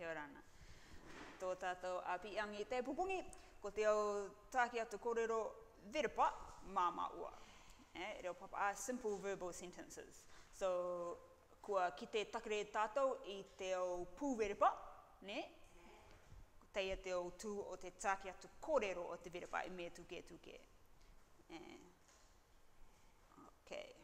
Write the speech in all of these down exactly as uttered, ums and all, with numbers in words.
Kia ora ana. Tō tātou apiangi te pupungi, ko te au tāki atu kōrero verepa, māmā ua. Eh, reo papa a simple verbal sentences. So, kua ki te takere tātou i te au pū verepa, ne? Teia te au tū o te tāki atu kōrero o te verepa, i me tuke tuke. Eh, okay.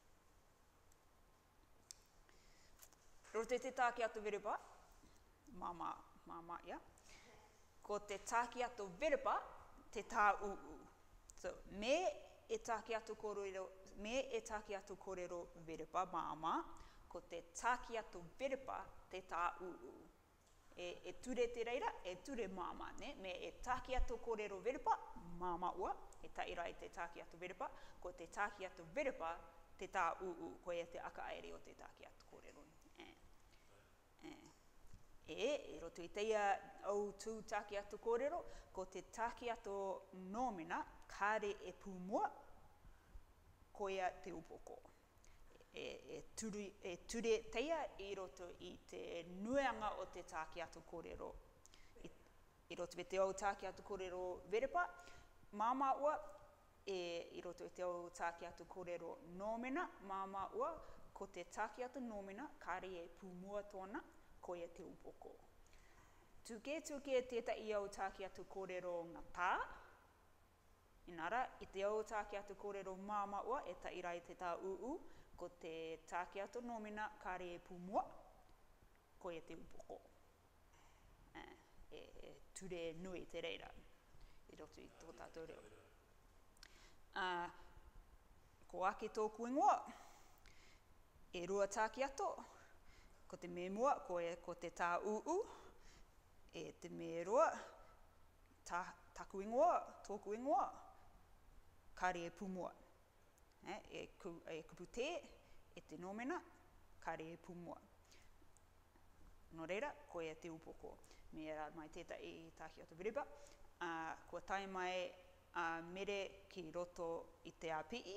Rote te tāki atu verepa, māmā, māmā, ia. Ko te tāki atu verepa, te tā uu. So, me e tāki atu kōrero, me e tāki atu kōrero verepa, māmā, ko te tāki atu verepa, te tā uu. E, e ture te reira, e ture māmā, ne? Me e tāki atu kōrero verepa, māmā ua, e taira i te tāki atu verepa, ko te tāki atu verepa, te tā uu, ko e te aka aere o te tāki atu kōrero. Eh. Eh. E, e roto i teia au tū tāki atu kōrero, ko te tāki atu nōmina, kāre e pūmua, ko ia te upoko. E, e, turi, e ture teia i roto i te nueanga o te tāki atu kōrero. I, i roto i te au tāki atu kōrero verepa, māmā ua, e, i roto i te au tāki atu kōrero nōmina, māmā ua, ko te tāki atu nōmina, kāre e pūmua tōna, ko ia te upoko. Tuke tuke tētai i au tāki atu kōrero ngā tā. Inara, i te au tāki atu kōrero māmā ua, e taira i te tā uu, ko te tāki atu nōmina, kāre e pūmua, ko ia te upoko. Eh, e, e ture nui te reira, i roto i tō tātou reo. Uh, ko ake tōku ingoa, e rua tāki atu, ko te me mua, ko, e, ko te tā uu, e te me rua, tā, taku ingoa, tōku ingoa, kāre e pūmua. Eh, e, ku, e kupu te, e te nōmina, kāre e pūmua. Nō reira, ko e te upoko. Me era mai tētai i tāki atu verepa. Uh, kua tai mai uh, mere ki roto i te āpii,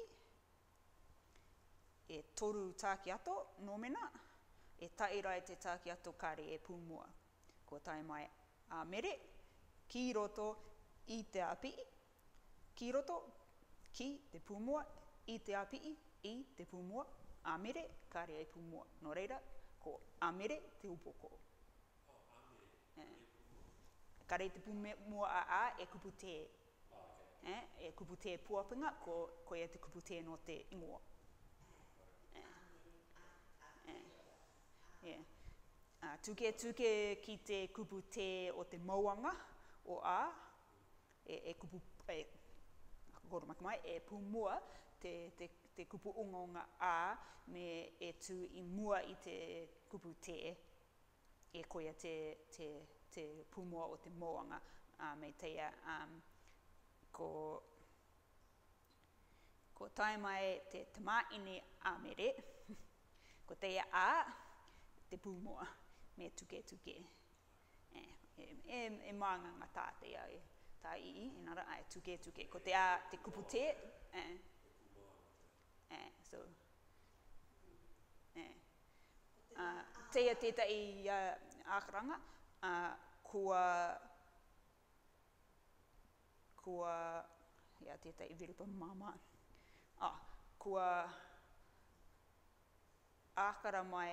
e toru tāki atu nōmina, e taira i te tāki atu kāre e pūmua. Kua tai mai a uh, mere, ki roto i te āpii, ki roto, ki te pūmua, i te āpii, i te pūmua, a mere, kāre e pūmua. Nō reira, ko a mere te upoko. Oh, a mere, eh. Kāre te pūmua a a, e kupu te. Oh, okay. eh, e kupu te puapinga, ko, ko e te kupu te no te ingoa. Eh. Eh. Yeah. Uh, tuke tuke ki te kupu te o te mauanga o a, e, e kupu, e, koro maki mai, e pūmua te, te, te kupu ungonga a, me e tū i mua i te kupu te, e koia te, te, te pūmua o te moanga, uh, me teia, um, ko, ko tai mai te tamaini a mere, ko teia a, te pūmua, me tuke tuke. E, e, e, e maanga ngā tā teia e. Tā ii, inara, ai, tuke tuke. Ko te a, te kupu te, eh, eh, so, eh. Uh, teia tētai uh, ākaranga, uh, kua, kua, ia tētai verepa māmā. Ah, kua ākara mai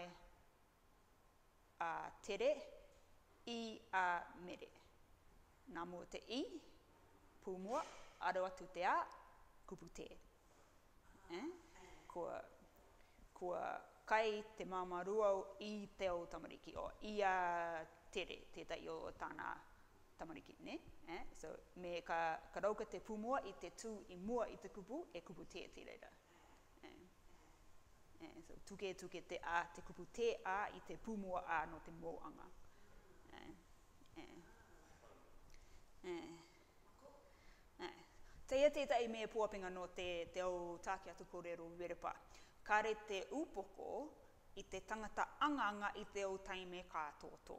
a uh, tere, i a mere. Nā mua te i, pūmua, aro atu te a, kupu te. Eh? Kua, kua kai te māmā ruau i te au tamariki, o i a tere, tētai o tāna tamariki, ne? Eh? So, me ka, ka rauka te pūmua i te tū i mua i te kupu, e kupu te te reira. Eh? Eh, so, tuke tuke te a, te kupu te a i te pūmua a no te moanga. Eh? Eh? Eh. Eh. Teia tētai mea puapinga no te, te au tāki atu kōrero verepa. Kāre te upoko i te tangata ʻAkatomoʻanga i te au taime kātōtō.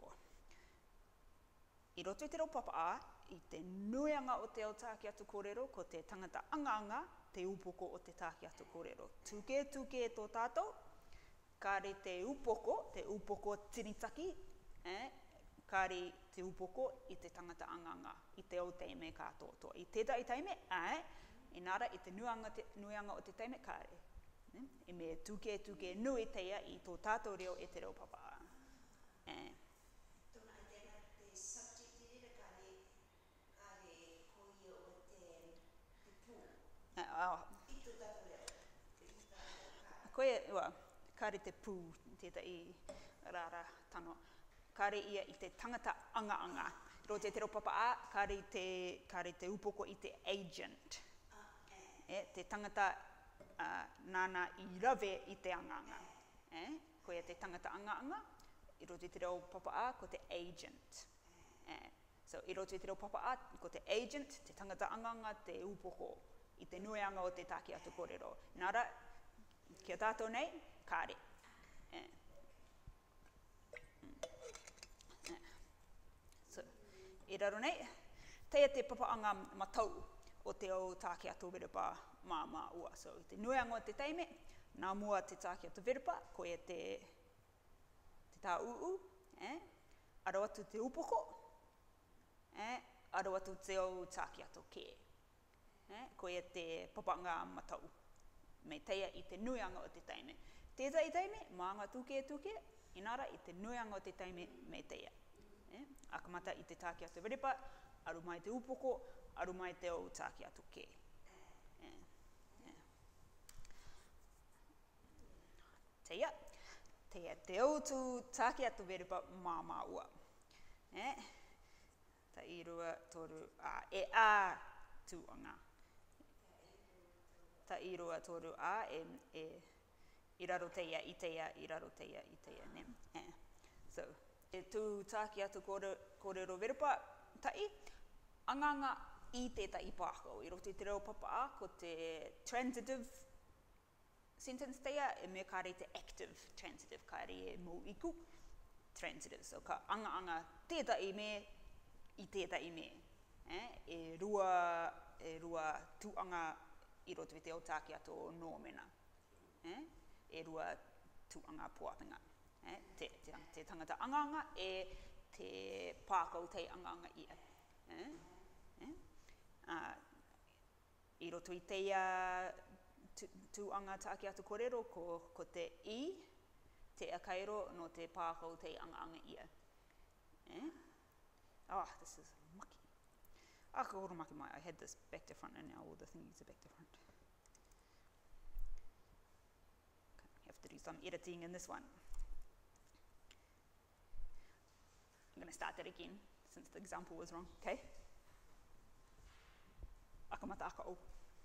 I roto i te rau papa a, i te nueanga o te au tāki atu kōrero, ko te tangata ʻAkatomoʻanga, te upoko o te tāki atu kōrero. Tuke tuke tō tātou, kāre te upoko, te upoko tiritaki, eh? kāri te upoko i te tangata anganga, i te o teime kātoa. I tētai teime, ai, inara i te nuanga, te, nuanga o te teime kāre. Ne? E me tuke tuke nui teia i tō tātou reo e te reo papa. Eh. Tōna i tēnā te subject i rira kāre, kāre koia o te, te pū. Uh, oh. I tō tātou reo. I tō tātou kāre. Koe, ua, kāre te pū, tētai rara tano. Kāre ia i te tangata anga-anga. Ro te te reo papa a, kāre te, kāre te upoko i te agent. Ah, eh. Eh, te tangata uh, nāna i rawe i te anga-anga. Eh? Koe te tangata anga-anga, i ro te te reo papa a, ko te agent. Eh? So, i ro te te reo papa a, ko te agent, te tangata anga-anga, te upoko, i te nuianga o te tākiato kōrero. Nara, kia tātou nei, kāre. Eh? So, i raro nei, teia te papaanga matau o te au tākiato verepa māmā ua. So, i te nuianga o te teime, nā mua te tākiato verepa, ko e te, te tā uu, eh? Aro atu te upoko, eh? Aro atu te au tākiato kē. Eh? Ko e te papaanga matau, me teia i te nuianga o te teime. Tētai teime, maanga tuke tuke, inara i te nuianga o te teime me teia. Eh? Akamata i te tākiato verepa, aru mai te upoko, aru mai te au tākiato kē. Eh? Eh. Teia, teia te au tu tākiato verepa māmā ua. Eh? Ta i rua toru a, e a tuanga. Ta i rua toru a, e, e i raro teia, i teia, i raro teia, i teia, ne? Eh. So, e tū tākiato kōrero verepa, tai, anganga i tētai pākau. I roti te reo papa a, ko te transitive sentence teia, e me kāre te active transitive, kāre e mō iku transitive. So, ka anga anga tētai me, i tētai me. Eh? E rua, e rua tūanga i roti te o tākiato nōmena. Eh? E rua tūanga puapinga. Eh, te, te, te tangata anganga e te pākau tei anganga ia. Eh? Eh? Uh, I roto i teia tūanga tākiato kōrero ko, ko te i, te ʻakairo no te pākau tei anganga ia. Eh? Oh, this is maki. Ah, ka oro maki mai. I had this back to front and now all the thingies are back to front. Okay, have to do some editing in this one. I'm going to start that again, since the example was wrong, okay? Akamata akao.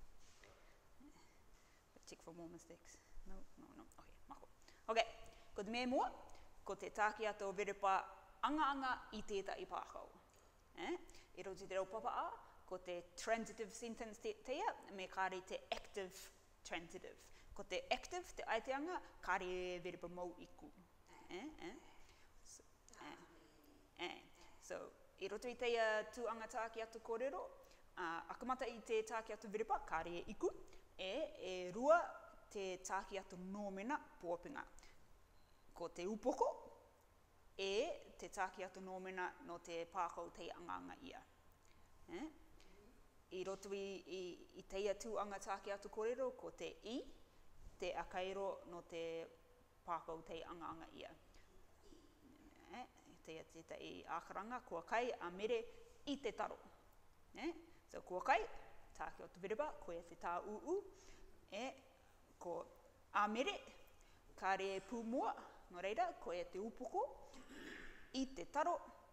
Check for more mistakes. No, no, no. Okay, mako. Okay, ko te me mua, ko te tākiato verepa anga-anga i tētai pākau. Eh? I roti te reo papa a, ko te transitive sentence te teia, me kāre te active transitive. Ko te active, te aiteanga, kāre verepa mau iku. Eh? Eh? So, eh. Eh. So, i roto i teia tūanga tākiato kōrero, uh, akamata i te tākiato verepa, kāre e iku, e, e rua te tākiato nōmena pōpinga. Ko te upoko, e te tākiato nōmena no te pākau tei anganga ia. Eh? I roto i, i, i teia tūanga tākiato kōrero, ko te i, te ʻakairo no te pākau tei anganga ia. Eh? Teia tētai ākaranga, kua kai a mere i te taro. Eh? So, kua kai, tākiato verepa, koe te tā uu, e ko a mere, kāre e pūmua, no reira, koe te upoko, i te taro,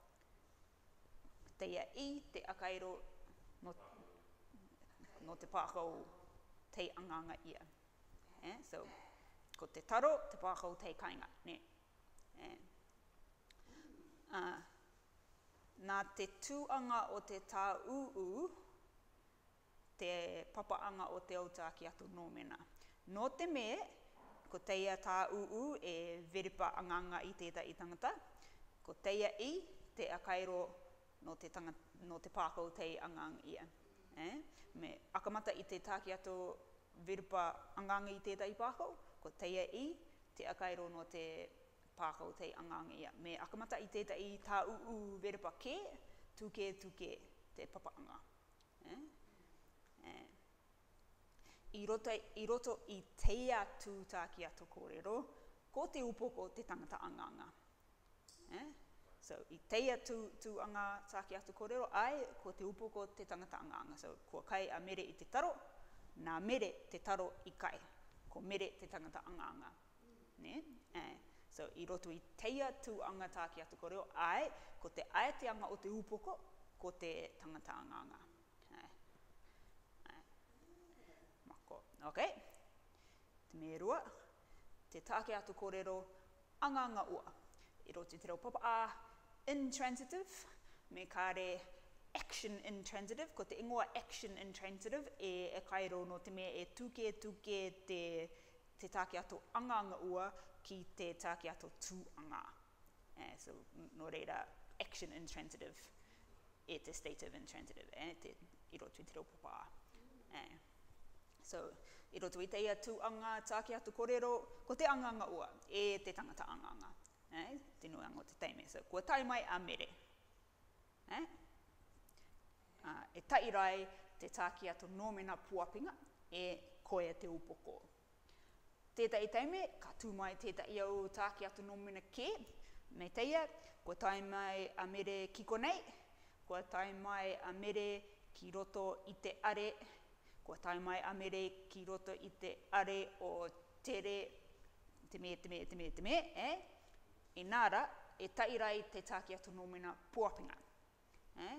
teia i te ʻakairo no, no te pākau tei anganga ia. Eh? So, ko te taro, te pākau tei kainga, ne? Eh? Uh, nā te tūanga o te tā uu, te papaanga o te au tākiato nōmena. Nō te me, ko teia tā uu e verepa anganga i tētai tangata, ko teia i te ʻakairo no te, tanga, no te pākau tei anganga ia. Eh? Me akamata i te tākiato verepa anganga i tētai pākau, ko teia i te ʻakairo no te pākau te anganga ia. Me akamata i tētai tā uu verepa ke, tuke tuke te papaanga. Eh? Eh. I, roto, I roto i teia tū tākiato kōrero, ko te upoko te tangata anganga. Eh? So, i teia tū, tū anga tākiato kōrero, ai, ko te upoko te tangata anganga. So, kua kai a mere i te taro, nā mere te taro i kai. Ko mere te tangata anganga. Ne? Eh. So, i roto i teia tū anga tākiato kōrero, ai, ko te aeteanga o te upoko, ko te tangata anganga. Eh. Eh. Mako. Ok. Te me rua, te tākiato kōrero, anganga ua. I roto i te reo papa a, intransitive, me kāre action intransitive, ko te ingoa action intransitive, e, e kairo no te mea e tuke tuke te, te tākiato anganga ua ki te tākiato tūanga. Eh, so, no reira, action intransitive, e te stative intransitive, eh, te, i roto i te reo papa a. Eh. So, i roto i teia tūanga tākiato kōrero, ko te anganga ua, e te tangata anganga. Eh, te nuanga o te teime. So, kua tai mai a mere. Eh? Uh, e tai rai te tākiato nōmena puapinga e koe te upoko. Tētai teime, ka tū mai tētai au tākiato nōmena ke, me teia, kua tai mai a mere kiko nei, kua tai mai a mere ki roto i te are, kua tai mai a mere ki roto i te are o tere, te me, te me, te me, te me, eh? I nāra, e tairai te tākiato nōmena puapinga. Eh?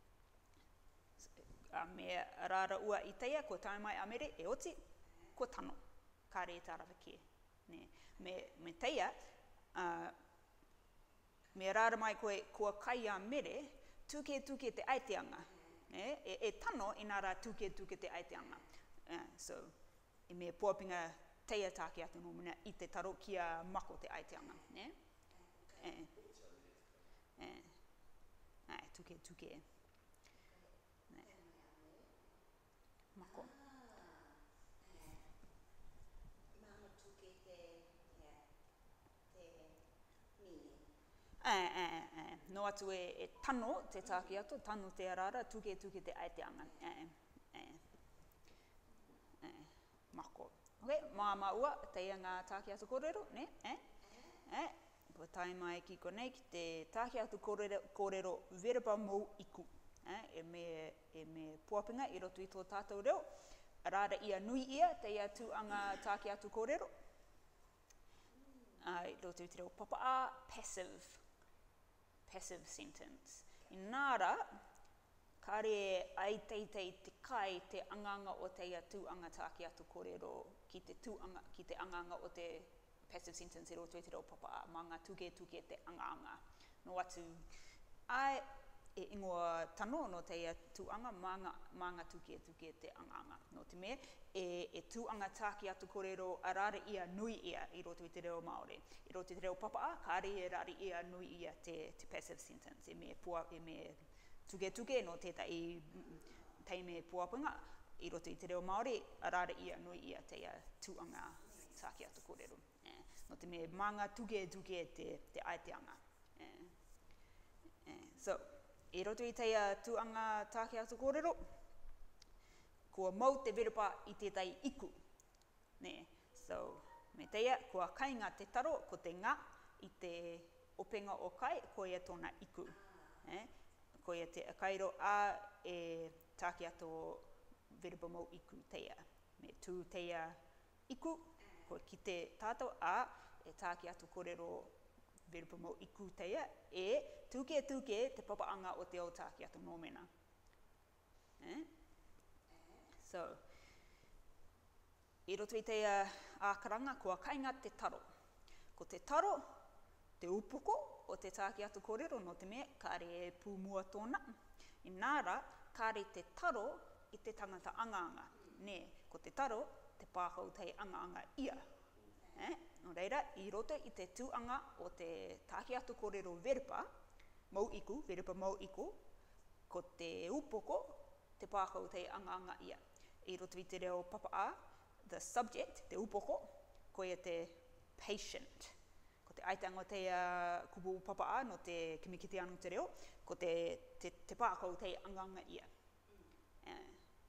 A me rāra ua i teia, ko tai mai a mere, e oti, ko tano. Kāre e tārawa ke. Ne. Me, me teia, uh, me rāra mai koe, kua kai a mere, tuke tuke te aiteanga. Eh? E, e tano, i nāra tuke tuke te aiteanga. Uh, so, e me puapinga teia tākiato nōmena i te taro kia mako te aiteanga. Ne? Eh. Eh. Ai, tuke, tuke. Ne. Mako. Māmā tuke te, yeah, te mine. Eh, eh, eh. No atu e, e tano te tākiato, tano te arara, tuke, tuke te aiteanga. Eh, eh. Eh. Mako. Ok, māmā ua, teia ngā tākiato kōrero, ne? Eh? Eh? Ko tai mai ki konei ki te tākiato kōrero, kōrero verepa mou iku. Eh? E, me, e me puapinga i roto i tō tātou reo. Rāra ia nui ia te ia tūanga tākiato kōrero. Uh, I roto i te reo papa a, passive. Passive sentence. I nāra, kāre ai teitei te kai te anganga o te ia tūanga tākiato kōrero ki te tūanga, ki te anganga o te passive sentence e roto e te reo papa a, mā ngā tuke tuke te anganga. No atu, ai e ingoa tano no te ia tūanga, mā ngā, mā ngā tuke tuke te anganga. No te me, e, e tūanga tākiato kōrero a rāra ia nui ia i roto i te reo Māori. I roto i te reo papa a, kāre e rāra ia nui ia te, te passive sentence. E me, pua, e me tuke tuke no tētai teime puapinga. I roto i te reo Māori, a rāra ia nui ia te ia tūanga tākiato kōrero. No te me manga tuke tuke te, te aiteanga. Eh. Eh. So, e roto i teia tūanga tākiato kōrero, kua mau te verepa i tētai iku. Ne. So, me teia, kua kainga te taro ko te ngā i te openga o kai, ko ia tōna iku. Eh. Ko ia te ʻakairo a e tākiato verepa mau iku teia. Me tū teia iku, ko ki te tātou a e tākiato kōrero verepa mau iku teia, e tuke tuke te papaanga o te o tākiato nōmena. Eh? So, i roto i teia ākaranga, kua kainga te taro. Ko te taro, te upoko o te tākiato kōrero no te mea, kāre e pūmua tōna. I nāra, kāre te taro i te tangata anganga. Ne, ko te taro, te pākau tei anganga ia. Eh? No reira, i roto i te tūanga o te tākiato kōrero verepa, mau iku, verepa mau iku, ko te upoko, te pākau te anganga ia. I roto i te reo papa a, the subject, te upoko, ko ia te patient. Ko te te aiteanga o te uh, kupu papaa no te kimikiti anu te reo, ko te, te, te pākau te anganga ia. Uh,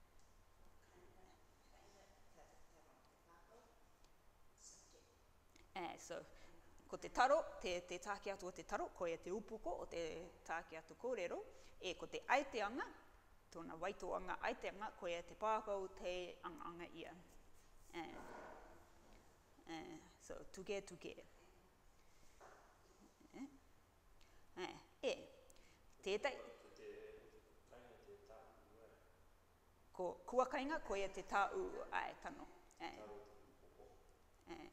uh, so, ko te taro, te, te tāke atu o te taro, ko e te upoko o te tāke atu kōrero, e ko te aiteanga, tōna waitoanga aiteanga, ko e te pākau te anganga ia. Uh, uh, so, tuke tuke. Uh, uh, e, tētai. Ko kua kainga, ko e te tāu ai tano. Uh, uh,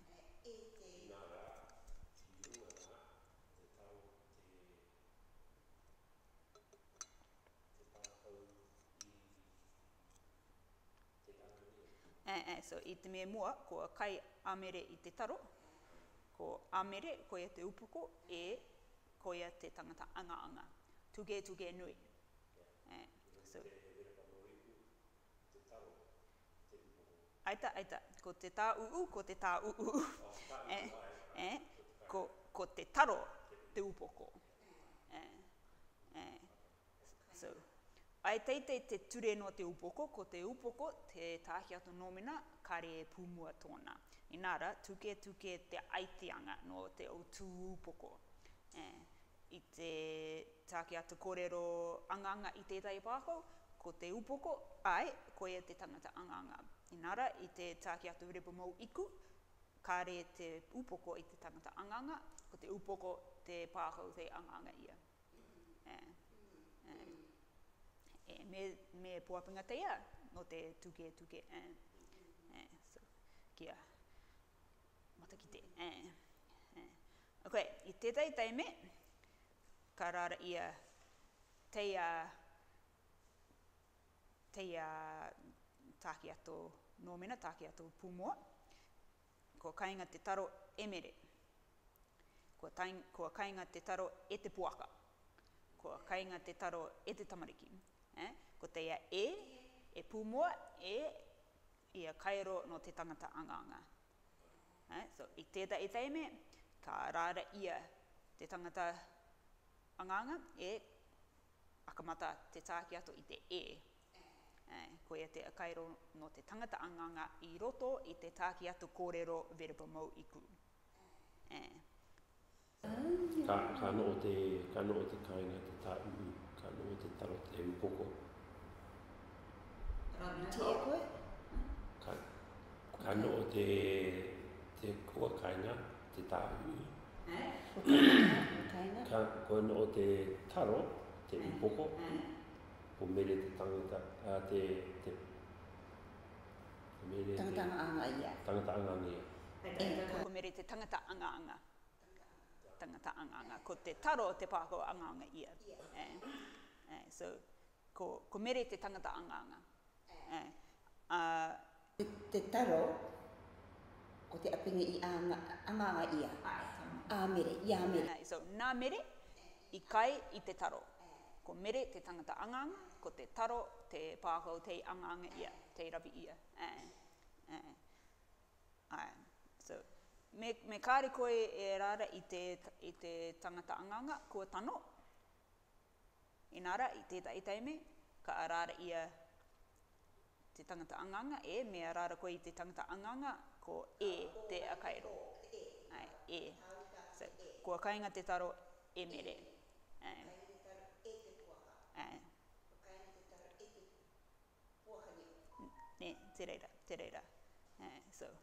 Eh, eh, so i te mea mua, ko kai amere i te taro, ko amere, ko e te upoko, e ko e te tangata anga-anga. Tuke tuke nui. Eh, so. Aita, aita, ko te tā uu, ko te tā uu. eh, eh, ko, ko te taro, te upoko. Eh, eh, so. Ai teitei te ture no te upoko, ko te upoko, te tāke atu nōmina, kare e pūmua tōna. Inara, tuke tuke te aiteanga no te o tū upoko. Eh, I te tāke atu kōrero anganga i tētai pākau, ko te upoko, ai, ko e te tangata anganga. Inara, i te tāke atu verepa mau iku, kare te upoko i te tangata anganga, ko te upoko te pākau te anganga ia. Eh, eh. E me, me puapinga teia no te tuke tuke. Eh, eh, so, kia mata ki te. Eh, eh. Ok, i tētai teime, ka rara ia teia, teia tāke ato nōmina, tāke ato pūmoa, ko kainga te taro emere, ko, tain, ko kainga te taro e te puaka, ko kainga te taro e te tamariki. Eh? Ko te ia e, e pūmoa, e, ia kairo no te tangata anganga. Eh? So, i tētai e teime, ka rāra ia te tangata anganga, e akamata te tāke atu i te e. Eh? Ko ia te kairo no te tangata anganga i roto i te tāke atu kōrero verepa mau iku. Eh? Ka, ka no o te, ka no o te kainga te tā uhu, ka no o te taro te upoko. Te e koe? Ka, ka no o te, te kua kainga te tā uhu. Ka, ko no o te taro te upoko, ko mere te tangata, uh, te, te, mere te... Tangata anga ia. Tangata anganga ia. Ko mere te tangata anga-anga. Tangata anga-anga. Ko te taro te pākau anga-anga ia. Eh, eh, so, ko, ko mere te tangata anga-anga. Eh, uh, te, te taro, ko te apinga i anga, anga ia. A mere, ia mere. Eh, so, nā mere, i kai i te taro. Ko mere te tangata anga-anga, ko te taro te pākau te anga-anga ia, te rawi ia. Eh, eh, eh, so, Me, me kāre koe e rāra i te, i te tangata anganga, kua tano. Inara, i tētai i teime, ka rāra ia te tangata anganga, e, me rāra koe i te tangata anganga, ko e te ʻakairo. Ai, e. So, kua kainga te taro e mere. Ai. Ai. Ne, te reira, te reira. Ai, so,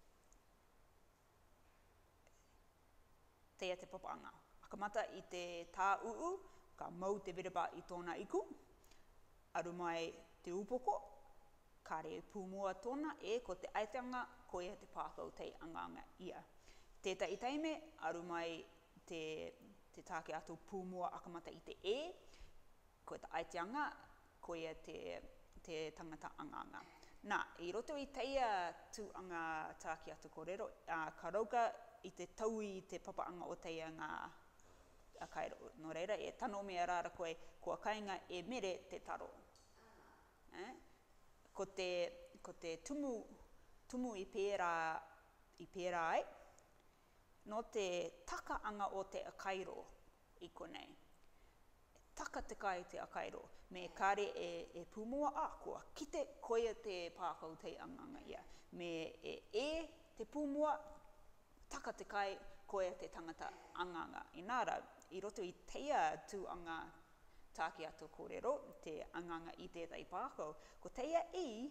teia te papaanga. Akamata i te tā uu, ka mau te verepa i tōna iku. Aru mai te upoko, kare pūmua tōna, e ko te aiteanga, ko e te pākau te anganga ia. Tētai i teime, aru mai te, te tāke atu pūmua akamata i te e, ko te aiteanga, ko e te, te tangata anganga. Nā, i roto i teia tūanga tāke atu kōrero, uh, ka rauka i te tau i te papaanga o teia ngā ʻakairo. No reira, e tano mea rāra koe, kua kainga e mere te taro. Eh? Ko te, ko te tumu, tumu i pērā, i pērā ai, no te takaanga o te ʻakairo i konei. Taka te kai te ʻakairo, me kāre e, e pūmua, a, kua kite koia te pākau te anganga ia. Me e e te pūmua, taka te kai koia te tangata anganga. Inara, i roto i teia tūanga tākaito kōrero, te anganga i tētai pākau, ko teia i,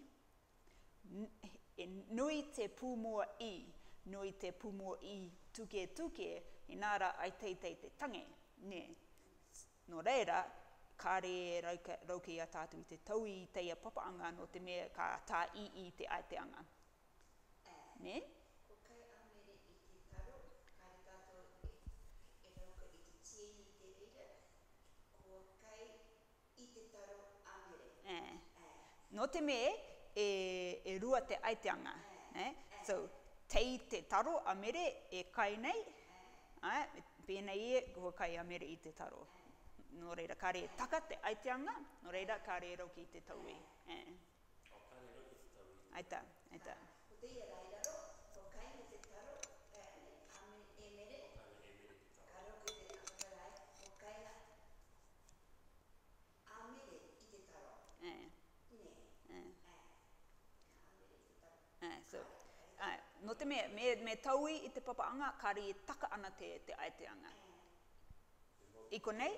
e nui te pūmua i, nui te pūmua i tuke tuke, inara ai teitei te tange, ne. No reira, kāre rauka, rauki a tātou i te tau i teia papaanga no te mea ka tā i i te aiteanga. Ne? Ko kai amere i te taro, kāre tātou e, e rauka i te tieni i te reira, ko kai i te taro amere. Eh. No te mea, e, e rua te aiteanga. Eh? So, tei te taro amere e kai nei, eh? Pēnei e, ko kai amere i te taro. No reira, kāre taka te aiteanga, no reira, kāre rauki i te taui. Eh. O kāre rauki te taui. Aita, aita. Ko teia rairaro, ko kai me te taro, e ame e mere, O kāre e mere te ka rauki te whakarai, ko kai na amere i te taro. Eh. Ne. Eh. Eh. Amere i te taro. Eh, so, uh, no te mea, me, me taui i te papaanga, kāre e taka ana te, te aiteanga. I konei,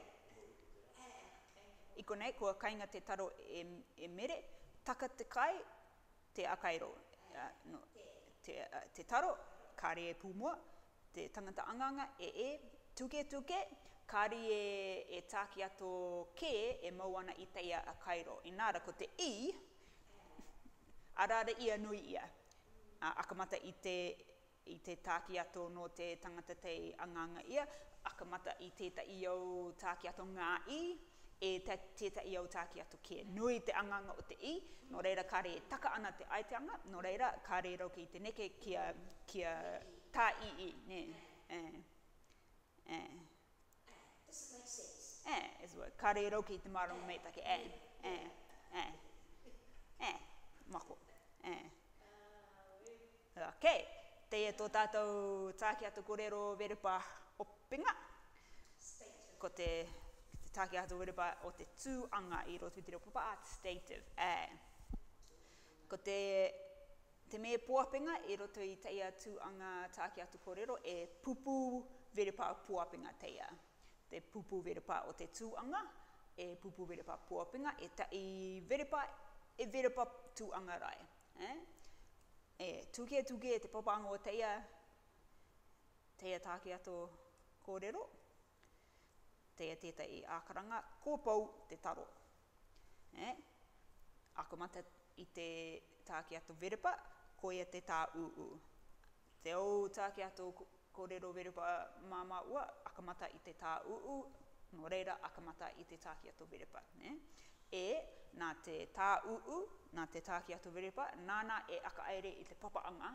I konei, kua kainga te taro e, e mere, taka te kai, te ʻakairo. Uh, no, te, uh, te taro, kāre e pūmua, te tangata anganga e e, tuke tuke, kāre e, e tākaito ke e mau ana i teia ʻakairo. Inara, ko te i, arara ia nui ia. Uh, akamata i te, i te tākaito no te tangata te anganga ia, akamata i tētai iau tākaito ngā i, e tētai iau tākaito ke. Nui te anganga o te i, no reira kāre e taka ana te aiteanga, no reira kāre rauki i te neke kia, kia tā i i, ne. Eh. Eh. Does it make sense? Eh, as well. Kāre rauki i te marama meitake, eh, eh, eh, eh, mako, eh. Ok, teia tō tātou tākaito kōrero verepa opinga. Ko te, te tākaito verepa o te tūanga i roto i te reo papa art stative. Eh. Ko te, te mea puapinga i roto i teia tūanga tākaito kōrero e pupu verepa puapinga teia. Te pupu verepa o te tūanga, e pupu verepa puapinga, e ta i verepa, e verepa tūanga rai. Eh? E tuke tuke te papaanga o teia, teia tākaito kōrero, teia tētai i ākaranga, kōpau te taro. Eh? Akamata i te tākaito verepa, koia te tā uu. Te au tākaito kōrero verepa māmā ua, akamata i te tā uu, no reira akamata i te tākaito verepa. Eh? E, nā te tā uu, nā te tākaito verepa, nāna e aka-aere i te papaanga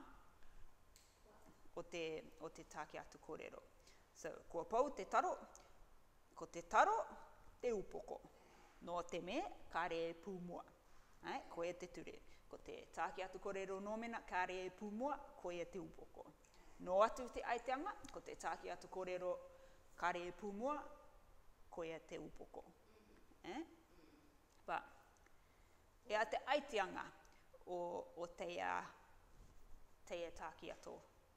o te, o te tākaito kōrero. So, kua pau te taro, ko te taro, te upoko. No te me, kāre e pūmua. Eh? Ko e te ture. Ko te tākaito kōrero nōmena, kāre e pūmua, ko e te upoko. No atu te aiteanga, ko te tākaito kōrero, kāre e pūmua, ko e te upoko. Eh? Ba, ea te aiteanga o, o teia, teia tākaito.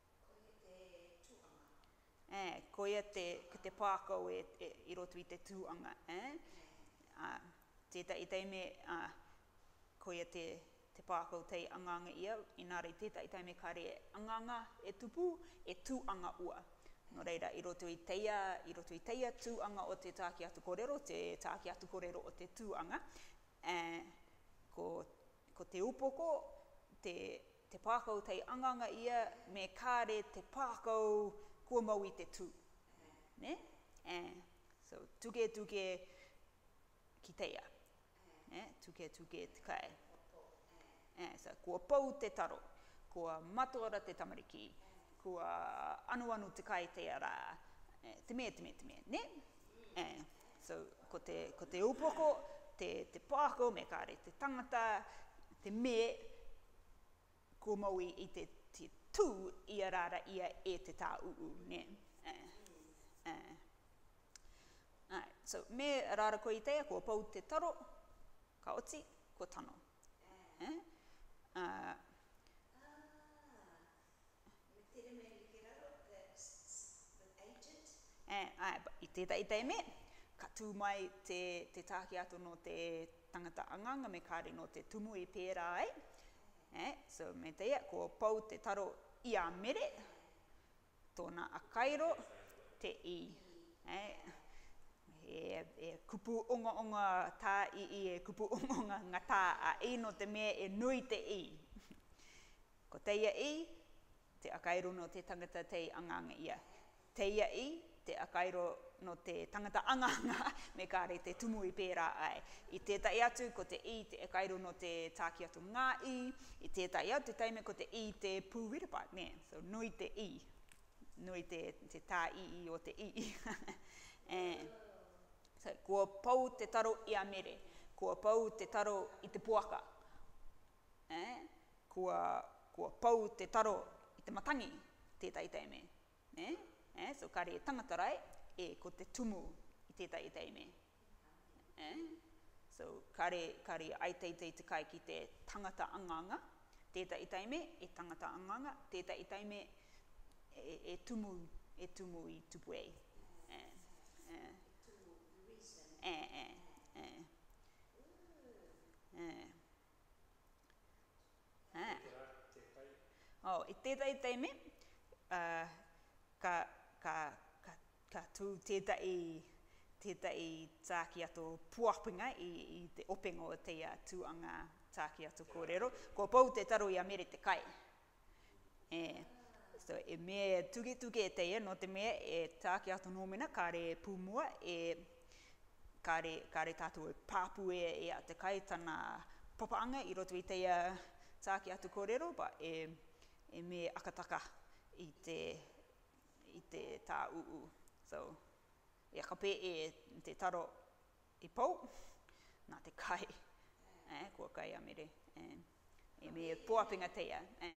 Eh, ko ia te, te pākau e, e, i roto i te tūanga. Eh? Uh, tētai teime, uh, ko ia te, te pākau tei anganga ia, inari tētai teime kāre anganga e tupu, e tūanga ua. No reira, i roto i teia, i roto i teia tūanga o te tākaito kōrero, te tākaito kōrero o te tūanga. Eh, ko, ko te upoko, te, te pākau tei anganga ia, me kāre te pākau kua mau i te tū. Ne? Eh, so, tuke tuke ki teia. Eh, tuke tuke te kai. Eh, so, kua pau te taro, kua matora te tamariki, kua anu anu te kai te ara, eh, te mea, te mea, te mea, ne? Eh, so, ko te, ko te upoko, te, te pākau, me kāre te tangata, te me, kua mau i te, te tū ia rara ia e te tā uu, ne? Uh, uh. Alright, so me rara ko i teia, kua pau te taro, ka oti, ko tano. Eh? Uh, Eh, ai, I tētai tei me, ka tū mai te, te tāki atu no te tangata ʻAkatomoʻanga me kāre no te tumu i pērā ai. Eh, so me teia, ko pau te taro i a mere, tōna ʻakairo, te i. Eh, e, e kupu onga onga tā i i e kupu onga onga ngā tā a i no te mea e nui te i. Ko teia i, te ʻakairo no te tangata te anganga ia. Teia i, te ʻakairo no te tangata anganga me kāre te tumu i pērā ai. I tētai atu ko te i te ʻakairo no te tāki atu ngā i, i tētai atu teime ko te i te pū verepa, ne? So nui te i, nui te, te tā i i o te i. eh, so, kua pau te taro i a mere, kua pau te taro i te puaka, eh? kua, kua pau te taro i te matangi, tētai teime. Eh? Eh, so kare tangata rai, e ko te tumu i tētai teime. Eh? So kare, kare ai teitei te kai ki te tangata anganga, tētai teime e tangata anganga, tētai teime e, e tumu, e tumu i tupu ei. Eh, eh. Eh, eh, eh. Eh. Eh. Oh, i tētai teime, uh, ka Ka, ka, ka tū tētai, tētai tāki atu puapinga i, i te opengo o teia tūanga tāki atu kōrero. Ko pau te taro i a mere te kai. E, so e mea tuke tuke e teia, no te mea e tāki atu nōmena, kāre pūmua, e kāre, kāre tātou e pāpu e, e a te kai tana papaanga i roto i teia tāki atu kōrero, ba e, e me akataka i te i te tā uu. So, e kape e te taro i pau, nā te kai, eh, kua kai a mere. Eh, e me puapinga teia. Eh.